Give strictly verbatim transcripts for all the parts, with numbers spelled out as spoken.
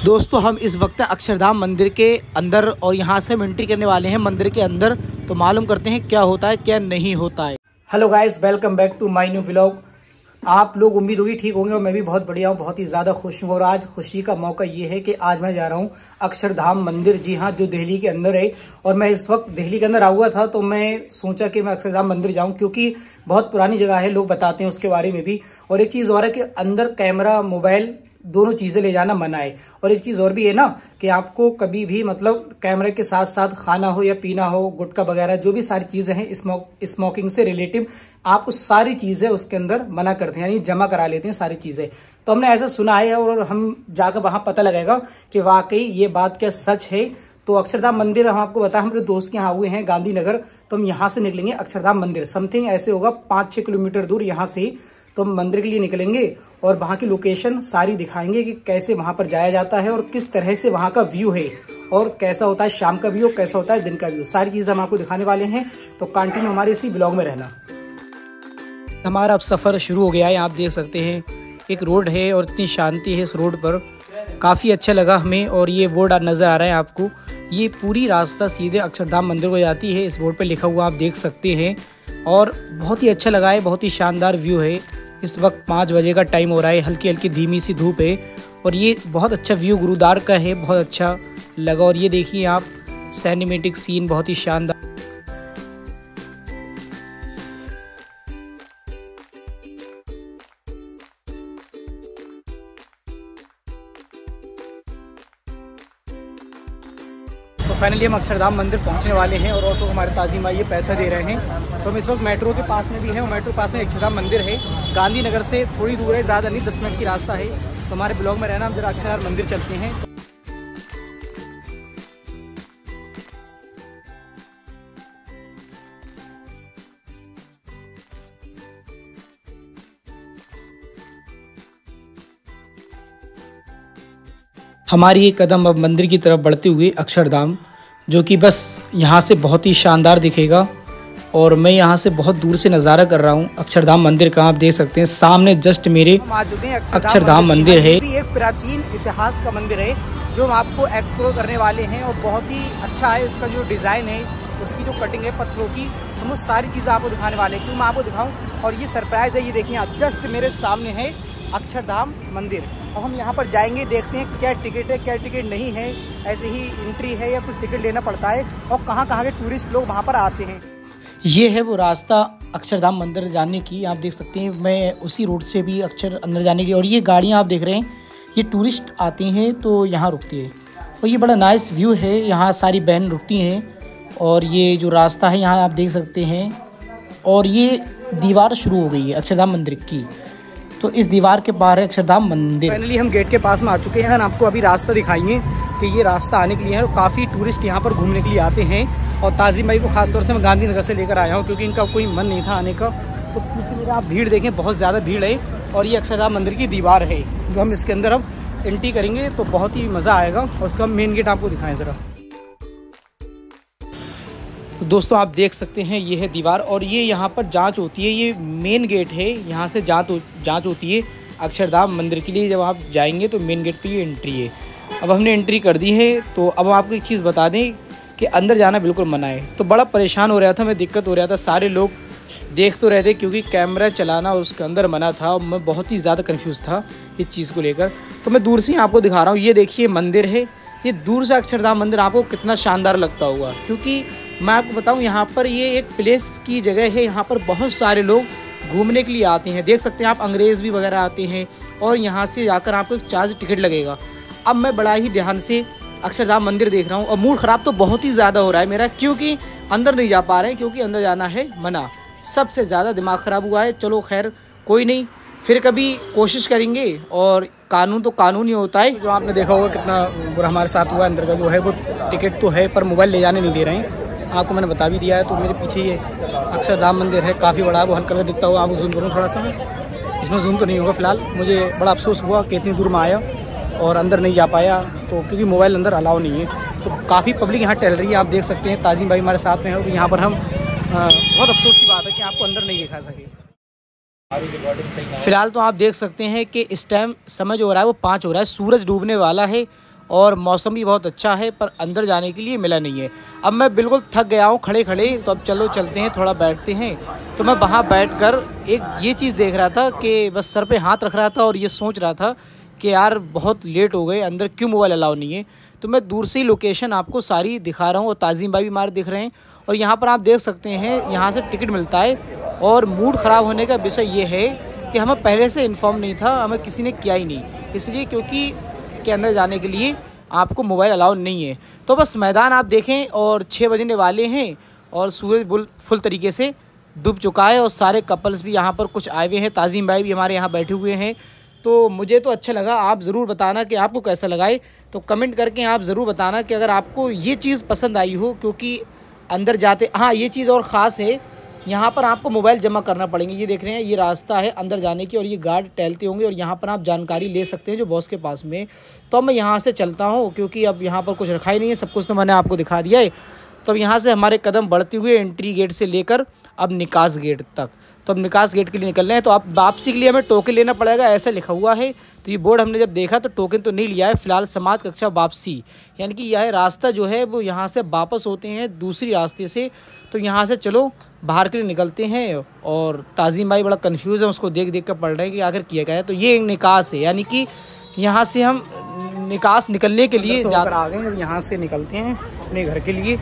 दोस्तों हम इस वक्त अक्षरधाम मंदिर के अंदर और यहाँ से हम एंट्री करने वाले हैं मंदिर के अंदर। तो मालूम करते हैं क्या होता है क्या नहीं होता है। Hello guys, welcome back to my new vlog. आप लोग उम्मीद होगी ठीक होंगे और मैं भी बहुत बढ़िया हूँ, बहुत ही ज्यादा खुश हूँ। और आज खुशी का मौका ये है कि आज मैं जा रहा हूँ अक्षरधाम मंदिर, जी हाँ, जो दिल्ली के अंदर है। और मैं इस वक्त दिल्ली के अंदर आऊँगा था तो मैं सोचा कि मैं अक्षरधाम मंदिर जाऊँ, क्योंकि बहुत पुरानी जगह है, लोग बताते हैं उसके बारे में भी। और एक चीज और है कि अंदर कैमरा, मोबाइल दोनों चीजें ले जाना मना है। और एक चीज और भी है ना कि आपको कभी भी मतलब कैमरे के साथ साथ खाना हो या पीना हो, गुटखा वगैरह जो भी सारी चीजें हैं स्मोक स्मोकिंग से रिलेटिव, आप उस सारी चीजें उसके अंदर मना करते हैं, यानी जमा करा लेते हैं सारी चीजें। तो हमने ऐसा सुना है और हम जाकर वहां पता लगेगा कि वाकई ये बात क्या सच है। तो अक्षरधाम मंदिर हम आपको बताया, हमारे दोस्त के यहाँ हुए हैं गांधीनगर, तो हम यहाँ से निकलेंगे अक्षरधाम मंदिर। समथिंग ऐसे होगा पांच छह किलोमीटर दूर यहाँ से। तो हम मंदिर के लिए निकलेंगे और वहां की लोकेशन सारी दिखाएंगे कि कैसे वहां पर जाया जाता है और किस तरह से वहां का व्यू है और कैसा होता है शाम का व्यू, कैसा होता है दिन का व्यू, सारी चीजें हम आपको दिखाने वाले हैं। तो कंटिन्यू हमारे इसी ब्लॉग में रहना। हमारा अब सफर शुरू हो गया है। आप देख सकते हैं एक रोड है और इतनी शांति है इस रोड पर, काफी अच्छा लगा हमें। और ये बोर्ड नजर आ रहा है आपको, ये पूरी रास्ता सीधे अक्षरधाम मंदिर को जाती है। इस बोर्ड पर लिखा हुआ आप देख सकते हैं और बहुत ही अच्छा लगा है, बहुत ही शानदार व्यू है। इस वक्त पाँच बजे का टाइम हो रहा है, हल्की हल्की धीमी सी धूप है और ये बहुत अच्छा व्यू गुरुद्वार का है, बहुत अच्छा लगा। और ये देखिए आप सिनेमैटिक सीन बहुत ही शानदार। तो फाइनली हम अक्षरधाम मंदिर पहुंचने वाले हैं और ऑटो हमारे ताजिम भाई ये पैसा दे रहे हैं। तो हम इस वक्त मेट्रो के पास में भी हैं और मेट्रो के पास में अक्षरधाम मंदिर है, गांधीनगर से थोड़ी दूर है, ज़्यादा नहीं, दस मिनट की रास्ता है। तो हमारे ब्लॉग में रहना, हम जरा अक्षरधाम मंदिर चलते हैं। हमारी एक कदम अब मंदिर की तरफ बढ़ते हुए अक्षरधाम, जो कि बस यहाँ से बहुत ही शानदार दिखेगा। और मैं यहाँ से बहुत दूर से नज़ारा कर रहा हूँ अक्षरधाम मंदिर का। आप देख सकते हैं सामने जस्ट मेरे अक्षरधाम मंदिर है। ये एक प्राचीन इतिहास का मंदिर है जो हम आपको एक्सप्लोर करने वाले हैं और बहुत ही अच्छा है। इसका जो डिज़ाइन है, उसकी जो कटिंग है पत्थरों की, हम वो सारी चीज़ें आपको दिखाने वाले हैं। क्यों मैं आपको दिखाऊँ, और ये सरप्राइज़ है। ये देखिए आप, जस्ट मेरे सामने है अक्षरधाम मंदिर। और हम यहाँ पर जाएंगे, देखते हैं क्या टिकट है क्या टिकट नहीं है, ऐसे ही एंट्री है या कुछ टिकट लेना पड़ता है, और कहाँ कहाँ के टूरिस्ट लोग वहाँ पर आते हैं। ये है वो रास्ता अक्षरधाम मंदिर जाने की। आप देख सकते हैं मैं उसी रोड से भी अक्षर अंदर जाने की। और ये गाड़ियाँ आप देख रहे हैं, ये टूरिस्ट आती हैं तो यहाँ रुकती है। और ये बड़ा नाइस व्यू है, यहाँ सारी बहन रुकती हैं। और ये जो रास्ता है यहाँ आप देख सकते हैं, और ये दीवार शुरू हो गई है अक्षरधाम मंदिर की। तो इस दीवार के बाहर है अक्षरधाम मंदिर। फाइनली हम गेट के पास में आ चुके हैं। आपको अभी रास्ता दिखाएंगे कि ये रास्ता आने के लिए है और काफ़ी टूरिस्ट यहाँ पर घूमने के लिए आते हैं। और ताजिम भाई को खासतौर से मैं गांधीनगर से लेकर आया हूँ क्योंकि इनका कोई मन नहीं था आने का। तो इसलिए आप भीड़ देखें, बहुत ज़्यादा भीड़ है। और ये अक्षरधाम मंदिर की दीवार है जो हम इसके अंदर अब एंट्री करेंगे तो बहुत ही मज़ा आएगा। और उसका मेन गेट आपको दिखाएं ज़रा। तो दोस्तों आप देख सकते हैं ये है दीवार और ये यहाँ पर जांच होती है। ये मेन गेट है, यहाँ से जांच जांच होती है अक्षरधाम मंदिर के लिए। जब आप जाएंगे तो मेन गेट पे ये एंट्री है। अब हमने एंट्री कर दी है। तो अब आपको एक चीज़ बता दें कि अंदर जाना बिल्कुल मना है। तो बड़ा परेशान हो रहा था मैं, दिक्कत हो रहा था, सारे लोग देख तो रहे थे क्योंकि कैमरा चलाना उसके अंदर मना था। और मैं बहुत ही ज़्यादा कन्फ्यूज़ था इस चीज़ को लेकर। तो मैं दूर से ही आपको दिखा रहा हूँ। ये देखिए मंदिर है, ये दूर से अक्षरधाम मंदिर आपको कितना शानदार लगता होगा। क्योंकि मैं आपको बताऊं यहाँ पर ये एक प्लेस की जगह है, यहाँ पर बहुत सारे लोग घूमने के लिए आते हैं। देख सकते हैं आप, अंग्रेज़ भी वगैरह आते हैं और यहाँ से जाकर आपको एक चार्ज टिकट लगेगा। अब मैं बड़ा ही ध्यान से अक्षरधाम मंदिर देख रहा हूँ और मूड ख़राब तो बहुत ही ज़्यादा हो रहा है मेरा, क्योंकि अंदर नहीं जा पा रहे हैं, क्योंकि अंदर जाना है मना। सबसे ज़्यादा दिमाग ख़राब हुआ है। चलो खैर कोई नहीं, फिर कभी कोशिश करेंगे। और कानून तो कानून ही होता है। जो आपने देखा होगा कितना बुरा हमारे साथ हुआ, अंदर का जो है वो टिकट तो है पर मोबाइल ले जाने नहीं दे रहे हैं। आपको मैंने बता भी दिया है। तो मेरे पीछे ये अक्षरधाम मंदिर है, काफ़ी बड़ा है, वो हल्का हल्का दिखता हुआ। आपको जूम करूँ थोड़ा सा, इसमें जूम तो नहीं होगा फिलहाल। मुझे बड़ा अफसोस हुआ कि इतनी दूर में आया और अंदर नहीं जा पाया, तो क्योंकि मोबाइल अंदर अलाउ नहीं है। तो काफ़ी पब्लिक यहाँ टहल रही है, आप देख सकते हैं। ताजिम भाई हमारे साथ में है और यहाँ पर हम आ, बहुत अफसोस की बात है कि आपको अंदर नहीं दिखा सके। फिलहाल तो आप देख सकते हैं कि इस टाइम समय जो हो रहा है वो पाँच हो रहा है, सूरज डूबने वाला है और मौसम भी बहुत अच्छा है, पर अंदर जाने के लिए मिला नहीं है। अब मैं बिल्कुल थक गया हूँ खड़े खड़े, तो अब चलो चलते हैं, थोड़ा बैठते हैं। तो मैं वहाँ बैठकर एक ये चीज़ देख रहा था कि बस सर पे हाथ रख रहा था और ये सोच रहा था कि यार बहुत लेट हो गए, अंदर क्यों मोबाइल अलाउ नहीं है। तो मैं दूर से ही लोकेशन आपको सारी दिखा रहा हूँ, और ताज़ीम भाई भी हमारे दिख रहे हैं। और यहाँ पर आप देख सकते हैं यहाँ से टिकट मिलता है। और मूड ख़राब होने का विषय ये है कि हमें पहले से इन्फॉर्म नहीं था, हमें किसी ने किया ही नहीं, इसलिए क्योंकि के अंदर जाने के लिए आपको मोबाइल अलाउ नहीं है। तो बस मैदान आप देखें और छः बजने वाले हैं और सूरज बुल फुल तरीके से डूब चुका है, और सारे कपल्स भी यहाँ पर कुछ आए हुए हैं। ताज़ीम भाई भी हमारे यहाँ बैठे हुए हैं। तो मुझे तो अच्छा लगा, आप ज़रूर बताना कि आपको कैसा लगा है। तो कमेंट करके आप ज़रूर बताना कि अगर आपको ये चीज़ पसंद आई हो, क्योंकि अंदर जाते हाँ ये चीज़ और ख़ास है, यहाँ पर आपको मोबाइल जमा करना पड़ेंगे। ये देख रहे हैं, ये रास्ता है अंदर जाने की, और ये गार्ड टहलते होंगे, और यहाँ पर आप जानकारी ले सकते हैं जो बॉस के पास में। तो अब मैं यहाँ से चलता हूँ, क्योंकि अब यहाँ पर कुछ रखा ही नहीं है, सब कुछ तो मैंने आपको दिखा दिया है। तो अब यहाँ से हमारे कदम बढ़ते हुए एंट्री गेट से लेकर अब निकास गेट तक। तो अब निकास गेट के लिए निकल रहे हैं। तो अब वापसी के लिए हमें टोकन लेना पड़ेगा, ऐसा लिखा हुआ है। तो ये बोर्ड हमने जब देखा तो टोकन तो नहीं लिया है फ़िलहाल। समाज कक्षा वापसी, यानी कि यह रास्ता जो है वो यहाँ से वापस होते हैं दूसरी रास्ते से। तो यहाँ से चलो बाहर के लिए निकलते हैं। और ताज़ीम भाई बड़ा कंफ्यूज है, उसको देख देख कर पढ़ रहे हैं कि आखिर किया गया है। तो ये एक निकास है, यानी कि यहाँ से हम निकास निकलने के लिए जाकर आ गए। अब यहाँ से निकलते हैं अपने घर के लिए।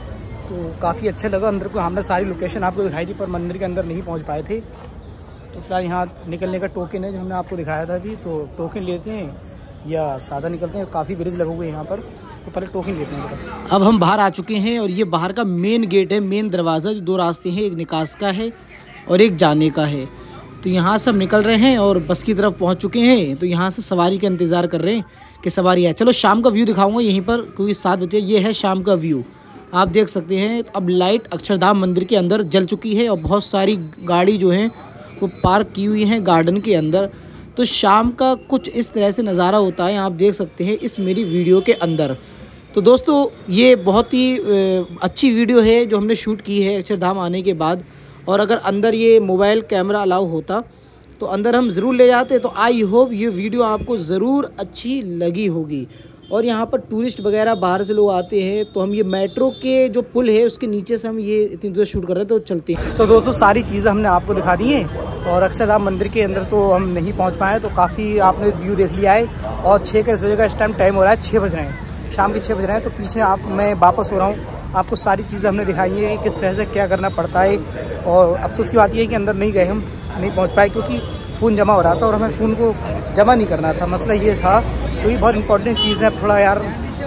तो काफ़ी अच्छा लगा अंदर को, हमने सारी लोकेशन आपको दिखाई थी, पर मंदिर के अंदर नहीं पहुँच पाए थे। तो फिलहाल यहाँ निकलने का टोकन है जो हमने आपको दिखाया था अभी। तो टोकन लेते हैं या सादा निकलते हैं, काफ़ी ब्रिज लगे हुए हैं यहाँ पर, तो पहले टोकन लेते हैं। अब हम बाहर आ चुके हैं, और ये बाहर का मेन गेट है, मेन दरवाज़ा। जो दो रास्ते हैं, एक निकास का है और एक जाने का है। तो यहाँ से हम निकल रहे हैं और बस की तरफ पहुँच चुके हैं। तो यहाँ से सवारी का इंतज़ार कर रहे हैं कि सवारी आए। चलो शाम का व्यू दिखाऊँगा यहीं पर, क्योंकि सात बजे ये है शाम का व्यू, आप देख सकते हैं। अब लाइट अक्षरधाम मंदिर के अंदर जल चुकी है, और बहुत सारी गाड़ी जो हैं वो पार्क की हुई हैं गार्डन के अंदर। तो शाम का कुछ इस तरह से नज़ारा होता है, आप देख सकते हैं इस मेरी वीडियो के अंदर। तो दोस्तों ये बहुत ही अच्छी वीडियो है जो हमने शूट की है अक्षरधाम आने के बाद। और अगर अंदर ये मोबाइल कैमरा अलाउ होता तो अंदर हम ज़रूर ले जाते। तो आई होप ये वीडियो आपको ज़रूर अच्छी लगी होगी। और यहाँ पर टूरिस्ट वगैरह बाहर से लोग आते हैं। तो हम ये मेट्रो के जो पुल है उसके नीचे से हम ये इतनी दूर शूट कर रहे हैं, तो चलते हैं। तो दोस्तों सारी चीज़ें हमने आपको दिखा दी हैं, और अक्षरधाम मंदिर के अंदर तो हम नहीं पहुँच पाए। तो काफ़ी आपने व्यू देख लिया है, और छः के बजे का इस टाइम टाइम हो रहा है, छः बज रहे हैं, शाम के छः बज रहे हैं। तो पीछे आप मैं वापस हो रहा हूँ, आपको सारी चीज़ें हमने दिखाई है कि किस तरह से क्या करना पड़ता है। और अफसोस की बात यह है कि अंदर नहीं गए, हम नहीं पहुँच पाए, क्योंकि फ़ोन जमा हो रहा था और हमें फ़ोन को जमा नहीं करना था। मसला ये था, तो ये बहुत इंपॉर्टेंट चीज़ है। थोड़ा यार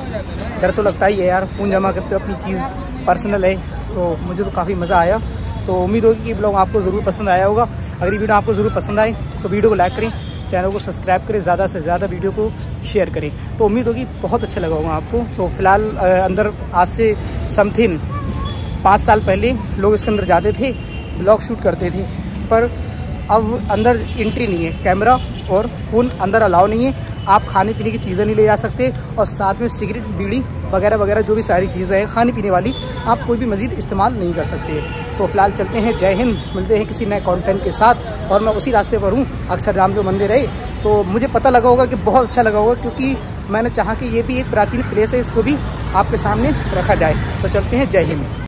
डर तो लगता ही है यार, फ़ोन जमा करते हो, अपनी चीज़ पर्सनल है। तो मुझे तो काफ़ी मज़ा आया। तो उम्मीद होगी कि ब्लॉग आपको ज़रूर पसंद आया होगा। अगर ये वीडियो आपको ज़रूर पसंद आए तो वीडियो को लाइक करें, चैनल को सब्सक्राइब करें, ज़्यादा से ज़्यादा वीडियो को शेयर करें। तो उम्मीद होगी बहुत अच्छा लगा होगा आपको। तो फिलहाल अंदर आज से समथिंग पाँच साल पहले लोग इसके अंदर जाते थे, ब्लॉग शूट करते थे, पर अब अंदर एंट्री नहीं है, कैमरा और फ़ोन अंदर अलाउ नहीं है। आप खाने पीने की चीज़ें नहीं ले जा सकते, और साथ में सिगरेट, बीड़ी वगैरह वगैरह जो भी सारी चीज़ें हैं खाने पीने वाली, आप कोई भी मज़ीद इस्तेमाल नहीं कर सकते। तो फिलहाल चलते हैं, जय हिंद। मिलते हैं किसी नए कंटेंट के साथ। और मैं उसी रास्ते पर हूँ, अक्षरधाम जो मंदिर है। तो मुझे पता लगा होगा कि बहुत अच्छा लगा होगा, क्योंकि मैंने चाहा कि ये भी एक प्राचीन प्लेस है, इसको भी आपके सामने रखा जाए। तो चलते हैं, जय हिंद।